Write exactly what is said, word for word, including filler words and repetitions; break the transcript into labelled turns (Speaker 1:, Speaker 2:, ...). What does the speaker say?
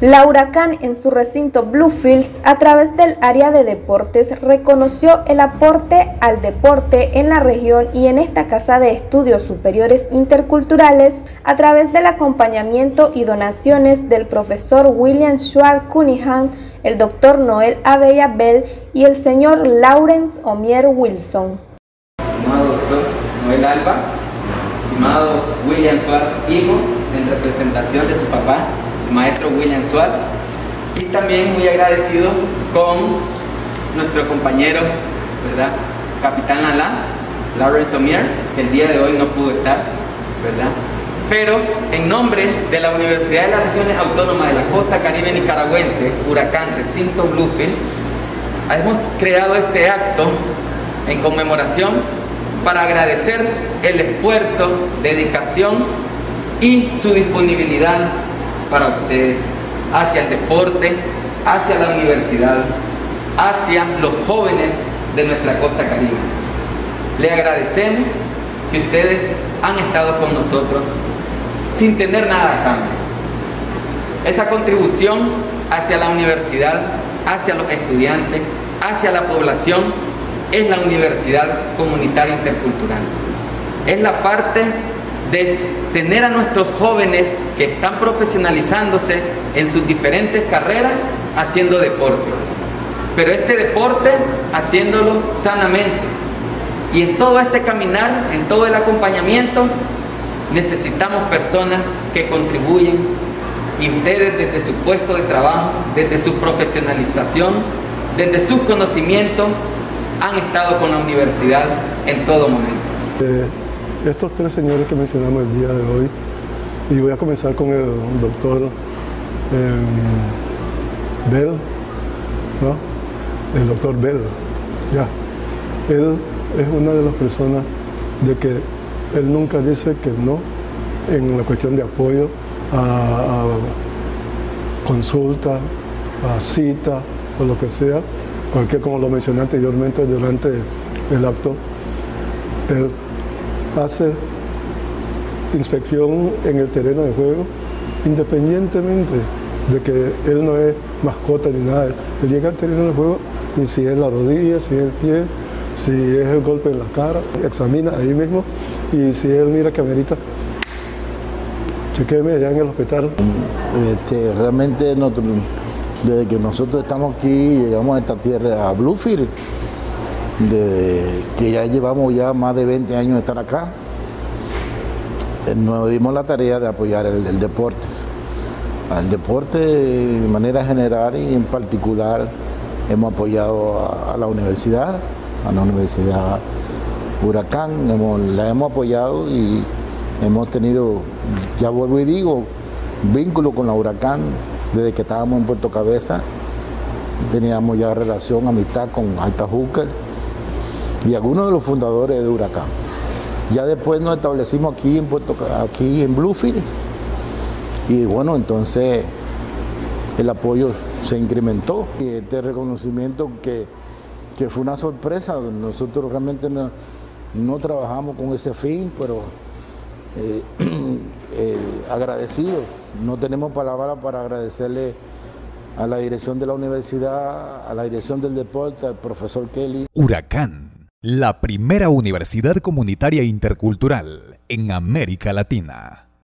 Speaker 1: La Huracán, en su recinto Bluefields, a través del área de deportes, reconoció el aporte al deporte en la región y en esta Casa de Estudios Superiores Interculturales a través del acompañamiento y donaciones del profesor William Schwartz Cunningham, el doctor Noel Abella Bell y el señor Lawrence Omier Wilson.
Speaker 2: Estimado doctor Noel Alba, estimado William Schwartz, hijo, en representación de su papá, maestro William Schwartz, y también muy agradecido con nuestro compañero, ¿verdad?, capitán Alá, Lawrence Omier, que el día de hoy no pudo estar, ¿verdad? Pero en nombre de la Universidad de las Regiones Autónomas de la Costa Caribe Nicaragüense, Huracán Recinto Bluefields, hemos creado este acto en conmemoración para agradecer el esfuerzo, dedicación y su disponibilidad para ustedes, hacia el deporte, hacia la universidad, hacia los jóvenes de nuestra costa caribe. Le agradecemos que ustedes han estado con nosotros sin tener nada a cambio. Esa contribución hacia la universidad, hacia los estudiantes, hacia la población, es la Universidad Comunitaria Intercultural. Es la parte de tener a nuestros jóvenes que están profesionalizándose en sus diferentes carreras haciendo deporte, pero este deporte haciéndolo sanamente. Y en todo este caminar, en todo el acompañamiento, necesitamos personas que contribuyen, y ustedes desde su puesto de trabajo, desde su profesionalización, desde sus conocimientos, han estado con la universidad en todo momento.
Speaker 3: Eh, estos tres señores que mencionamos el día de hoy, y voy a comenzar con el doctor eh, Bell, ¿no? El doctor Bell, ya. Él es una de las personas de que él nunca dice que no en la cuestión de apoyo a, a consulta, a cita o lo que sea, cualquier, como lo mencioné anteriormente durante el acto. Él hace inspección en el terreno de juego, independientemente de que él no es mascota ni nada. Él llega al terreno de juego y si es la rodilla, si es el pie, si es el golpe en la cara, examina ahí mismo, y si él mira que amerita, chequéeme allá en el hospital.
Speaker 4: Este, realmente nosotros, desde que nosotros estamos aquí, llegamos a esta tierra, a Bluefields, de, que ya llevamos ya más de veinte años de estar acá, nos dimos la tarea de apoyar el, el deporte. Al deporte de manera general y en particular hemos apoyado a, a la universidad, a la Universidad Huracán, hemos, la hemos apoyado y hemos tenido, ya vuelvo y digo, vínculo con la Huracán desde que estábamos en Puerto Cabeza. Teníamos ya relación, amistad con Alta Júcar y algunos de los fundadores de Huracán. Ya después nos establecimos aquí en Puerto, aquí en Bluefields, y bueno, entonces el apoyo se incrementó. Y este reconocimiento que, que fue una sorpresa, nosotros realmente no, no trabajamos con ese fin, pero eh, eh, agradecidos. No tenemos palabras para agradecerle a la dirección de la universidad, a la dirección del deporte, al profesor Kelly.
Speaker 5: Huracán, la primera universidad comunitaria intercultural en América Latina.